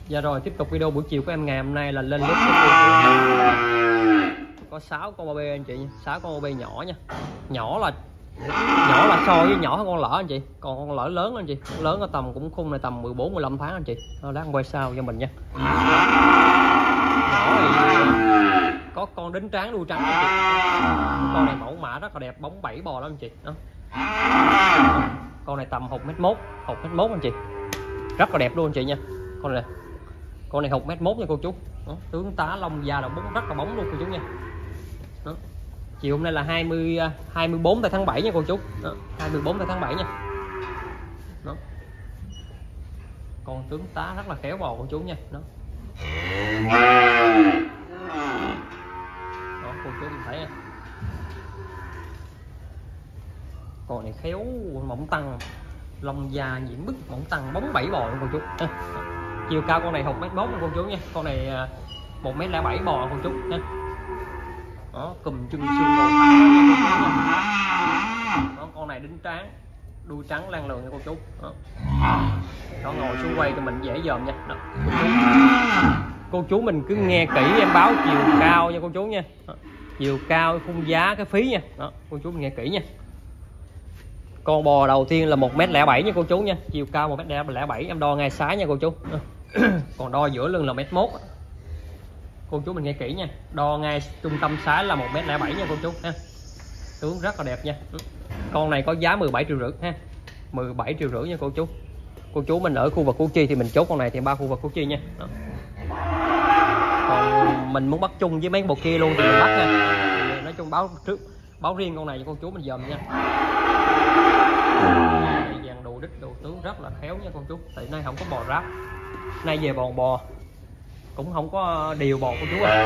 Dạ rồi, tiếp tục video buổi chiều của em ngày hôm nay là lên lít có 6 con ba anh chị nha, 6 con ba nhỏ nha. Nhỏ là so với nhỏ hơn con lỡ anh chị, còn con lỡ lớn anh chị, lớn ở tầm cũng khung này tầm 14-15 tháng anh chị. Lát quay sau cho mình nha. Nhỏ thì có con đính trắng đuôi trắng anh chị. Con này mẫu mã rất là đẹp, bóng 7 bò lắm anh chị. Đó. Con này tầm 1m1 anh chị, rất là đẹp luôn anh chị nha. Con này 1m1 nha cô chú. Đó, tướng tá lông da là bóng rất là bóng luôn cô chú nha. Đó. Chiều hôm nay là 24 tháng 7 nha cô chú. Đó, 24 tháng 7 nha. Đó. Con tướng tá rất là khéo bò cô chú nha. Đó. Đó, cô chú mình thấy nha. Con này khéo mỏng tăng, lông da nhiễm bức, mỏng tăng, bóng 7 bò luôn cô chú. Đó. Chiều cao con này 1m1 cô chú nha. Con này 1m07 bò cô chú nha. Đó, cùm chân xương đầu thẳng. Đó, con này đính trắng, đuôi trắng lan lường nha cô chú. Đó. Đó, ngồi xuống quay cho mình dễ dòm nha. Đó. Cô chú mình cứ nghe kỹ em báo chiều cao nha cô chú nha. Đó. Chiều cao, khung giá, cái phí nha. Đó, cô chú mình nghe kỹ nha. Con bò đầu tiên là 1m07 nha cô chú nha. Chiều cao 1m07, em đo ngay sái nha cô chú. Còn đo giữa lưng là 1m1. Cô chú mình nghe kỹ nha. Đo ngay trung tâm sái là 1m07 nha cô chú ha. Tướng rất là đẹp nha. Con này có giá 17,5 triệu ha. 17,5 triệu nha cô chú. Cô chú mình ở khu vực Củ Chi thì mình chốt con này thì 3 khu vực Củ Chi nha. Đó. Còn mình muốn bắt chung với mấy bộ kia luôn thì mình bắt nha. Thì nói chung báo riêng con này cho cô chú mình dòm nha. Dàn đồ đích đồ tướng rất là khéo nha cô chú. Tại nay không có bò ráp, nay về bò cũng không có điều bò cô chú à.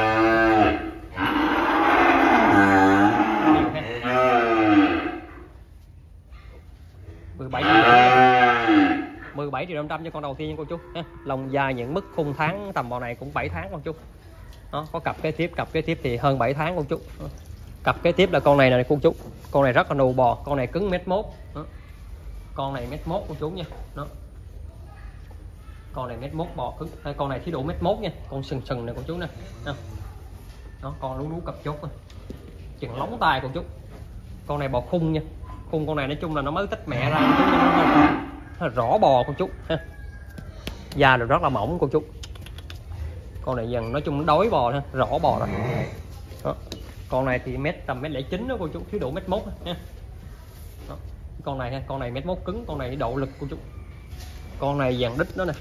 17,5 triệu cho con đầu tiên nha cô chú ha. Lông da những mức khung tháng tầm bò này cũng 7 tháng cô chú. Đó, có cặp kế tiếp thì hơn 7 tháng cô chú. Cặp kế tiếp là con này nè cô chú. Con này rất là nù bò, con này cứng 1m1. Con này 1m1 cô chú nha. Đó. Con này 1m1 bò cứng. Con này thí dụ 1m1 nha, con sừng này cô chú nè. Đó, con lú cặp chốt chừng lóng tay cô chú. Con này bò khung nha. Khung con này nói chung là nó mới tách mẹ ra cô chú nha. Rõ bò cô chú ha. Da được rất là mỏng cô chú. Con này dần nói chung nó đói bò ha, rõ bò rồi. Đó. Con này thì tầm 1m09 đó cô chú, thí dụ 1m1 nha. Đó. Con này ha, con này 1m1 cứng, con này độ lực cô chú. Con này dàn đít đó nè.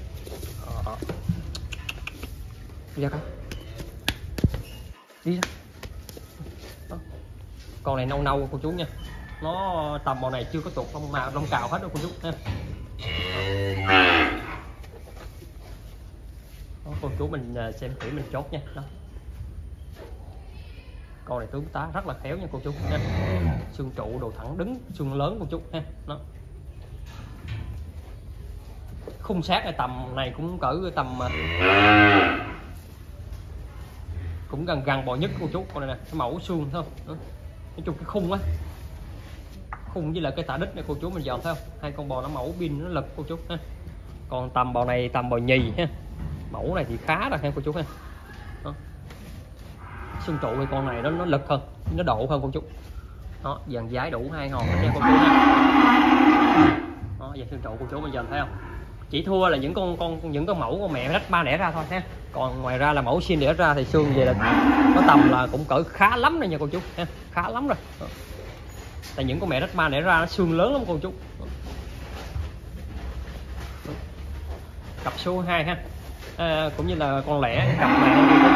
Đi ra coi. Đi ra. Đó. Con này nâu cô chú nha. Nó tầm bò này chưa có tuột lông cào hết đâu cô chú ha. Đó, cô chú mình xem kỹ mình chốt nha. Đó. Con này tướng tá rất là khéo nha cô chú ha. Xương trụ đồ thẳng đứng, xương lớn cô chú ha. Đó. Khung sát này tầm này cũng cỡ tầm cũng gần bò nhất cô chú. Con này nè, cái mẫu xương thấy không? Đó. Nói chung cái khung á, khung với lại cái tả đít này cô chú mình dòm thấy không? Hai con bò nó mẫu pin nó lực cô chú ha. Còn tầm bò này tầm bò nhì ha. Mẫu này thì khá là ha cô chú ha. Đó. Xương trụ thì con này nó lực hơn, nó độ hơn cô chú. Đó, dàn dái đủ hai hòn nha cô chú ha. Đó, dàn xương trụ cô chú mình dòm thấy không? Chỉ thua là những con mẫu con mẹ rách ba đẻ ra thôi ha. Còn ngoài ra là mẫu xin đẻ ra thì xương về là có tầm là cũng cỡ khá lắm rồi nha cô chú ha. Khá lắm rồi. Đó. Tại những con mẹ rách ba đẻ ra nó xương lớn lắm cô chú. Cặp số 2 ha. Cũng như là con lẻ cặp mẹ cô chú.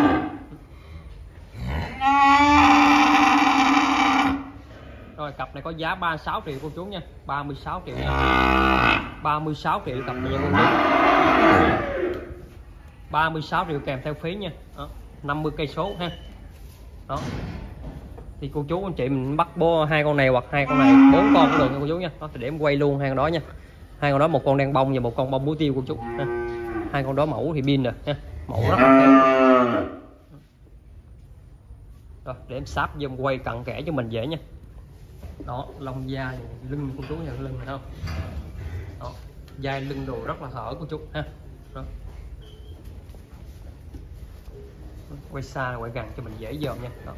Rồi cặp này có giá 36 triệu cô chú nha. 36 triệu nha. 36 triệu cặp này nha cô chú. 36 triệu kèm theo phí nha. Đó. 50 cây số ha. Đó. Thì cô chú anh chị mình bắt bố hai con này hoặc hai con này 4 con cũng được nha cô chú nha. Đó, thì để em quay luôn hai con đó nha. Hai con đó một con đen bông và một con bông muối tiêu cô chú ha. Hai con đó mẫu thì pin rồi ha. Mẫu rất là khéo. Rồi để em sáp cho em quay cận kẽ cho mình dễ nha. Đó, lông da lưng cô chú nha, lưng này không? Đó, da lưng đồ rất là hở cô chú ha. Đó. Quay xa quay gần cho mình dễ dòm nha. Đó.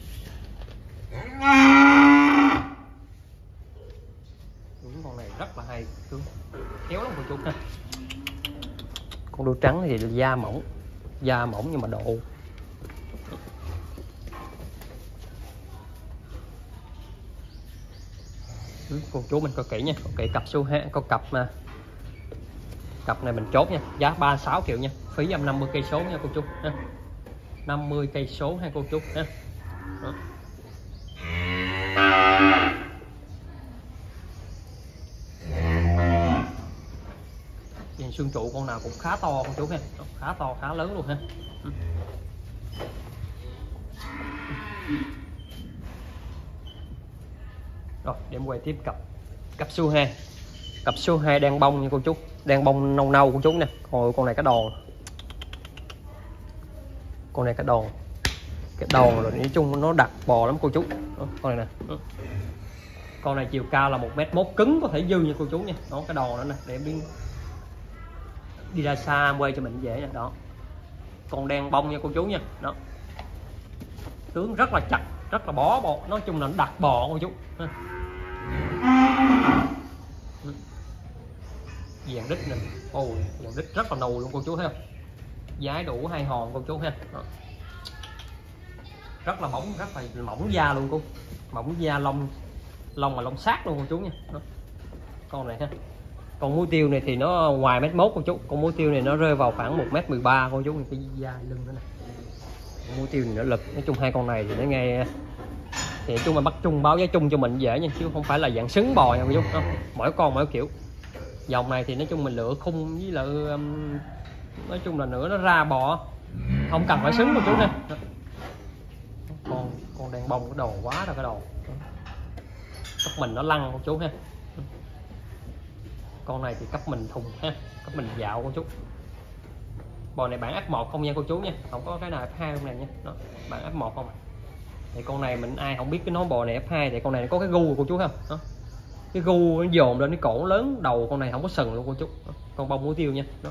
Đúng, con này rất là hay, khéo lắm cô chú ha. Con đuôi trắng thì da mỏng nhưng mà độ. Cô chú mình coi kỹ nha, coi kỹ cặp số 2, con cặp mà cặp này mình chốt nha, giá 36 triệu nha, phí 50 cây số nha cô chú ha. 50 cây số ha cô chú ha. Đó. Xương trụ con nào cũng khá to cô chú ha, khá to khá lớn luôn ha. Rồi để em quay tiếp cặp số 2. Cặp số 2 đang bông nha cô chú, đang bông nâu nâu cô chú nè. Rồi con này cái đòn, con này cái đòn rồi, nói chung nó đặc bò lắm cô chú. Đó, con này nè. Đó. Con này chiều cao là 1m1 cứng có thể dư nha cô chú nha. Đó cái đòn nữa nè, để em đi ra xa quay cho mình dễ nha. Đó con đen bông nha cô chú nha. Đó tướng rất là chặt, rất là bó, nói chung là nó đặc bò cô chú. Dàn đít nè, dàn đít rất là nù luôn cô chú ha. Dái đủ 2 hòn cô chú ha. Đó. Rất là mỏng da luôn cô, mỏng da, lông mà lông sát luôn cô chú nha. Đó. Con này ha, con muối tiêu này thì nó ngoài 1m1 cô chú, con muối tiêu này nó rơi vào khoảng 1m13 cô chú. Cái da lưng nữa này, muối tiêu này nó lực. Nói chung hai con này thì nó nghe thì nói chung mà bắt chung báo giá chung cho mình dễ nha, chứ không phải là dạng xứng bò nha cô chú. Đó. Mỗi con mỗi kiểu. Dòng này thì nói chung mình lựa khung với lại nói chung là nữa nó ra bò, không cần phải xứng cô chú nè. Con đang bông cái đồ quá rồi, cái đồ cấp mình nó lăn cô chú ha. Con này thì cấp mình thùng ha, cấp mình dạo cô chú. Bò này bản F1 không nha cô chú nha, không có cái nào F2 không này nha. Đó, bản F1 không. Thì con này mình ai không biết cái nón bò này F2 thì con này nó có cái gu cô chú không. Đó. Cái gu nó dồn lên cái cổ lớn, đầu con này không có sừng luôn cô chú. Đó. Con bông muối tiêu nha. Đó.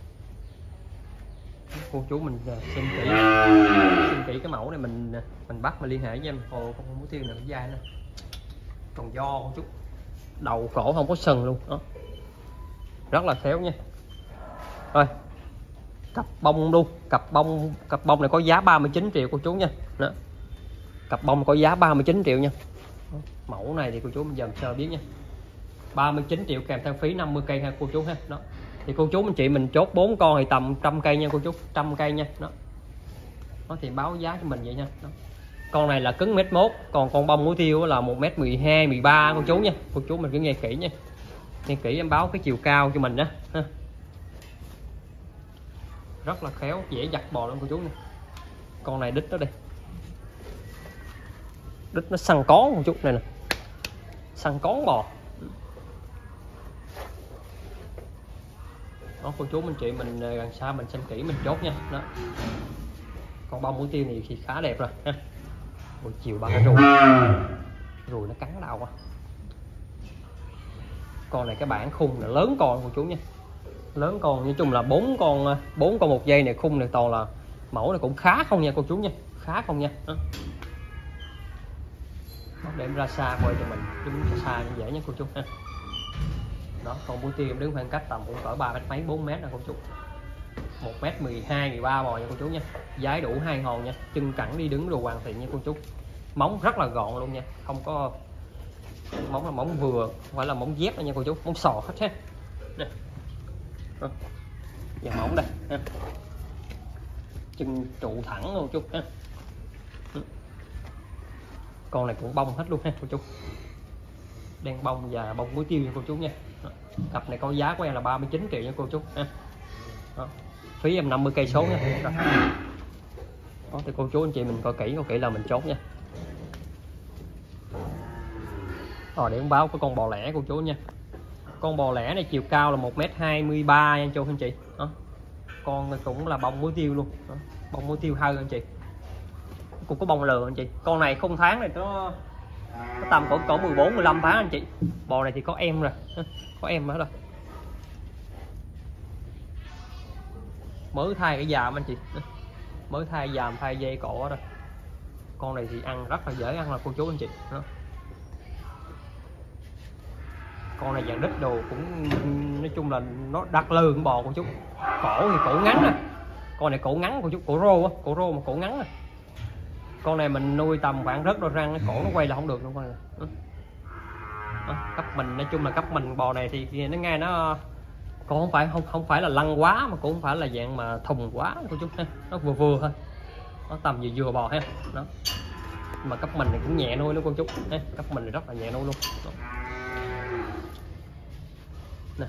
Cô chú mình xem kỹ cái mẫu này, mình bắt mà liên hệ với em. Con muối tiêu này cái da nè, còn do cô chú, đầu cổ không có sừng luôn. Đó. Rất là khéo nha. Rồi cặp bông luôn, cặp bông này có giá 39 triệu cô chú nha. Đó. Cặp bông có giá 39 triệu nha. Đó. Mẫu này thì cô chú mình dòm sơ biết nha, 39 triệu kèm theo phí 50 cây ha cô chú ha. Đó thì cô chú anh chị mình chốt 4 con thì tầm 100 cây nha cô chú, 100 cây nha. Đó. Đó thì báo giá cho mình vậy nha. Đó. Con này là cứng 1m1, còn con bông muối tiêu là 1m12 13 cô chú nha. Cô chú mình cứ nghe kỹ nha, nghe kỹ em báo cái chiều cao cho mình đó ha. Rất là khéo, dễ giặt bò luôn cô chú nha. Con này đít đó đây, đít nó săn cón một chút này nè, săn cón bò. Đó cô chú anh chị mình gần xa mình xem kỹ mình chốt nha. Đó. Con bông muối tiêu này thì khá đẹp rồi ha. Buổi chiều ba cái ruồi nó cắn đau quá. Con này cái bản khung là lớn con cô chú nha, lớn con. Nói chung là 4 con 1 giây này, khung này toàn là mẫu này cũng khá không nha cô chú nha, khá không nha. Đó. Để em ra xa quay cho mình đứng xa như vậy nha cô chú ha. Đó con muối tiêu em đứng khoảng cách tầm cũng cỡ 3 mét mấy 4 mét nè cô chú, 1m12 13 bò nha cô chú nha. Dái đủ 2 hòn nha, chân cẳng đi đứng đồ hoàn thiện nha cô chú. Móng rất là gọn luôn nha, không có móng là móng vừa, không phải là móng dép nha cô chú, móng sò hết ha. Đây. Và móng đây ha. Chân trụ thẳng luôn chú ha. Con này cũng bông hết luôn ha cô chú, đen bông và bông muối tiêu nha cô chú nha. Đó. Cặp này có giá của em là 39 triệu nha cô chú ha. Đó. Phí em 50 cây số nha. Đó thì cô chú anh chị mình coi kỹ là mình chốt nha. Rồi để em báo cái con bò lẻ cô chú nha. Con bò lẻ này chiều cao là 1m23 nha chú anh chị. Đó. Con này cũng là bông muối tiêu luôn. Đó. Bông muối tiêu hơi anh chị, cũng có bông lừa anh chị. Con này không tháng này nó tầm cỡ 14 15 tháng anh chị. Bò này thì có em rồi, có em hết rồi, mới thay cái già anh chị. mới thay dàm thay dây cổ rồi. Con này thì ăn rất là dễ ăn là cô chú anh chị đó. Con này dạng đít đồ cũng nói chung là nó đặc lừ con bò cô chú. Cổ thì cổ ngắn nè, con này cổ ngắn cô chú, cổ rô á, cổ rô mà cổ ngắn nè. Con này mình nuôi tầm khoảng rớt đôi răng, cổ nó quay là không được luôn con này. Đó, cấp mình nói chung là cấp mình bò này thì nó nghe nó còn không phải là lăng quá mà cũng không phải là dạng mà thùng quá cô chú ha, nó vừa vừa thôi, nó tầm vừa bò ha đó. Mà cấp mình thì cũng nhẹ nuôi luôn cô chú ha. Cấp mình thì rất là nhẹ nuôi luôn đó. Nè.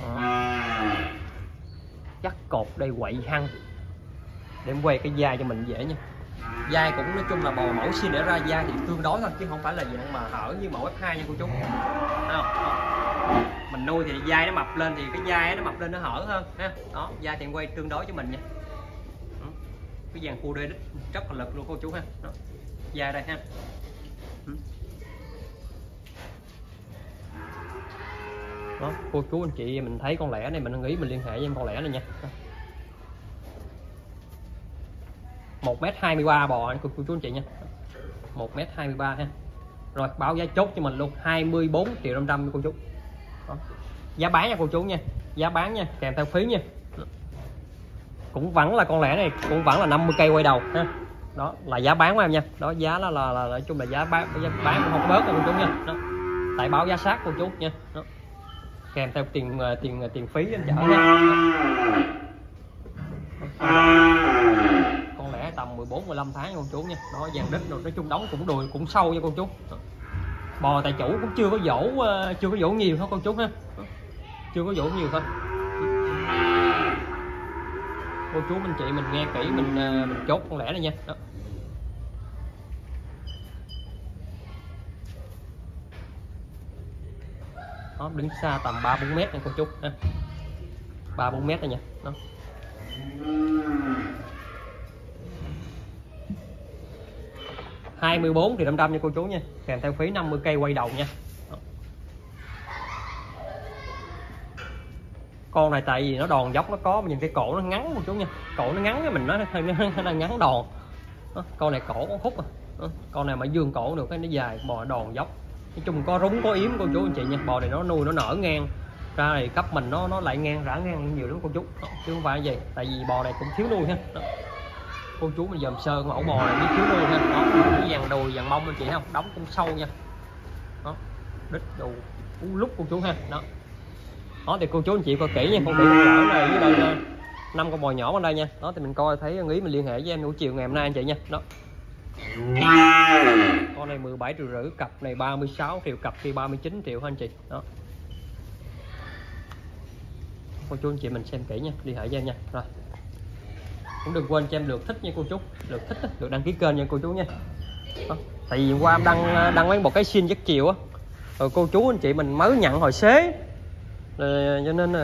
Chắc cột đây quậy hăng để em quay cái da cho mình dễ nha. Da cũng nói chung là bò mẫu xin để ra da thì tương đối thôi chứ không phải là dạng mà hở như mẫu F2 nha cô chú. Không? Mình nuôi thì da nó mập lên thì cái da nó mập lên nó hở hơn ha. Đó, da thì em quay tương đối cho mình nha. Cái dàn full đít rất là lực luôn cô chú ha. Đó. Da đây ha. Đó, cô chú anh chị mình thấy con lẻ này mình nghĩ mình liên hệ với em con lẻ này nha. 1m23 bò cô chú anh chị nha. 1m23 ha. Rồi báo giá chốt cho mình luôn 24.500.000 cô chú. Đó. Giá bán nha cô chú nha. Giá bán nha, kèm theo phí nha. Cũng vẫn là con lẻ này cũng vẫn là 50k quay đầu ha. Đó là giá bán của em nha. Đó giá là nói chung là giá bán cũng không bớt đâu cô chú nha. Đó. Tại báo giá sát cô chú nha. Đó. Kèm theo tiền phí em chở nha. Con lẻ tầm 14-15 tháng con chú nha. Đó dàn đít rồi nói chung đóng cũng đùi cũng sâu nha con chú. Đó. Bò tài chủ cũng chưa có dỗ nhiều thôi con chú ha. Đó. Chưa có dỗ nhiều thôi. Cô chú anh chị mình nghe kỹ mình chốt con lẻ này nha. Đó. Đó, đứng xa tầm 3-4 mét nha cô chú ha. 3-4 mét này nha. Đó. $24.500.000 nha cô chú nha, kèm theo phí 50k quay đầu nha. Đó. Con này tại vì nó đòn dốc nó có nhìn cái cổ nó ngắn cô chú nha, cổ nó ngắn cái mình nó ngắn đòn. Đó. Con này cổ có khúc à. Đó. Con này mà dương cổ được cái nó dài, bò đòn dốc nói chung có rúng có yếm cô chú anh chị nha. Bò này nó nuôi nó nở ngang ra này cấp mình nó lại ngang rã ngang nhiều lắm cô chú. Đó. Chứ không phải gì, tại vì bò này cũng thiếu nuôi ha. Đó. Cô chú mình dòm sơ mẫu bò này biết thiếu nuôi ha. Đó, cái dàn đùi dàn mông anh chị không, đóng cũng sâu nha. Đó, đít đồ lúc cô chú ha. Đó. Đó thì cô chú anh chị coi kỹ nha, con bị lỡ này với đây 5 con bò nhỏ bên đây nha. Đó thì mình coi thấy nghĩ mình liên hệ với em buổi chiều ngày hôm nay anh chị nha. Đó. Con này 17,5 triệu, cặp này 36 triệu, cặp kia 39 triệu ha anh chị. Đó. Cô chú anh chị mình xem kỹ nha, liên hệ với em nha. Rồi. Cũng đừng quên cho em lượt thích nha cô chú, lượt thích được đăng ký kênh nha cô chú nha. Đó. Tại vì qua em đăng mấy một cái xin giấc chiều á, rồi cô chú anh chị mình mới nhận hồi xế rồi, cho nên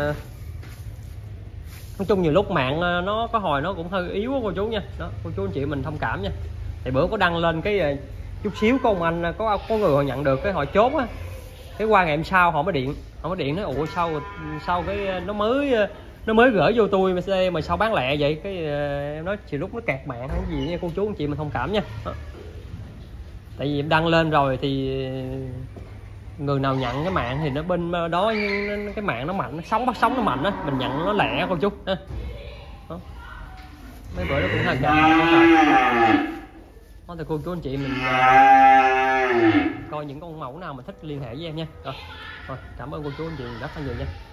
nói chung nhiều lúc mạng nó có hồi nó cũng hơi yếu á cô chú nha. Đó, cô chú anh chị mình thông cảm nha. Thì bữa có đăng lên cái chút xíu có ông anh có người họ nhận được cái họ chốt á, cái qua ngày hôm sau họ mới điện nói ủa sau cái nó mới gửi vô tôi mà sao bán lẹ vậy, cái em nói chiều lúc nó kẹt mạng hay gì nha cô chú anh chị mình thông cảm nha. Đó. Tại vì em đăng lên rồi thì người nào nhận cái mạng thì nó bên đó cái mạng nó mạnh, nó bắt sóng nó mạnh á, mình nhận nó lẹ cô chú ha. Đó. Mấy bữa đó cũng hơi kẹt. Đó thì cô chú anh chị mình coi những con mẫu nào mà thích liên hệ với em nha. Rồi cảm ơn cô chú anh chị rất là nhiều nha.